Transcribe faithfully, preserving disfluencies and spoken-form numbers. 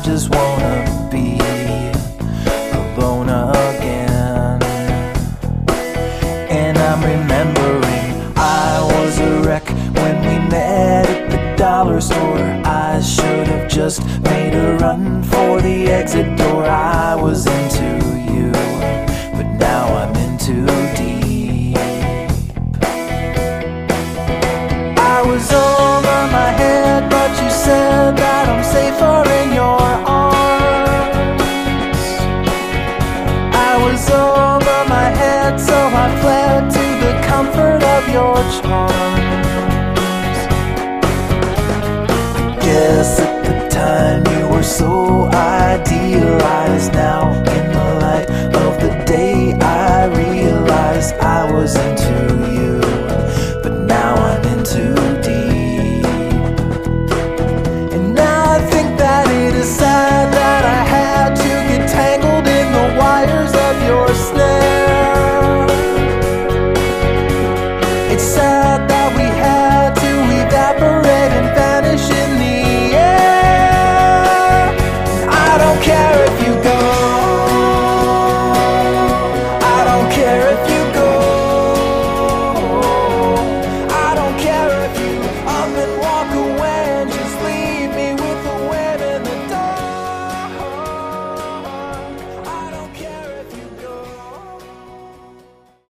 just wanna be alone again. And I'm remembering I was a wreck when we met at the dollar store. I should have just made a run for the exit door. I was into you, but now I'm in too deep. I was over my head, but you said that I'm safer in your arms. I was over my head, so I fled to the comfort of your charms. Guess at the time you were so idealized. Now